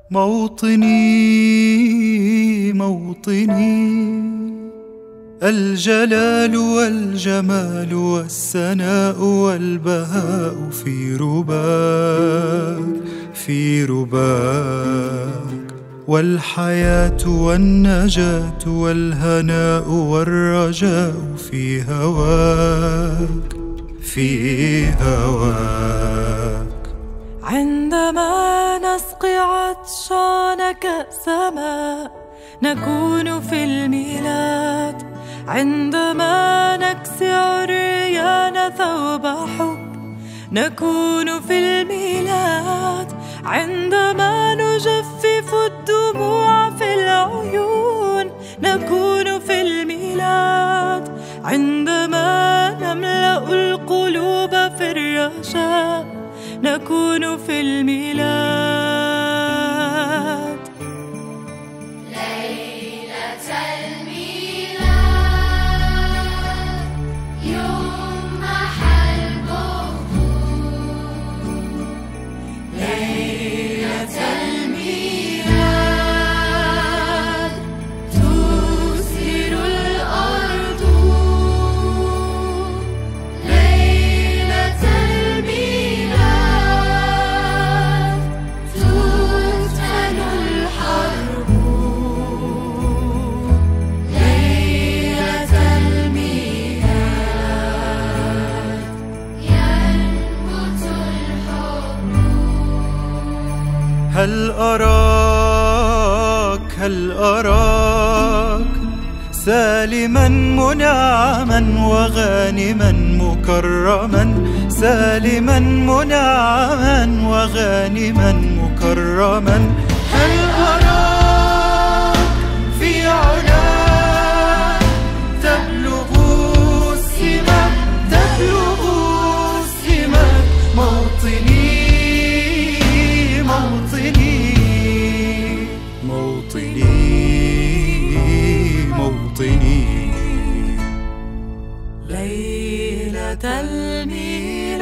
موطني موطني، الجلال والجمال والسناء والبهاء في رباك في رباك، والحياة والنجاة والهناء والرجاء في هواك في هواك. عندما نسقي عطشان كأس ماء نكون في الميلاد، عندما نكسي عريان ثوب حب نكون في الميلاد، عندما نجفف الدموع في العيون نكون في الميلاد، عندما نملأ القلوب في الرجاء نكون في الميلاد. ليلة الميلاد يوم محل بخور، ليلة الميلاد تزهر الأرض، ليلة الميلاد تدفن الحرب، ليلة الميلاد ينبت الحب. هل أراك سالما منعما وغانما مكرما، سالما منعما وغانما مكرما. هل أراك في علاك تبلغ السماء تبلغ السماء. موطني موطني موطني موطني. ليلة الميلاد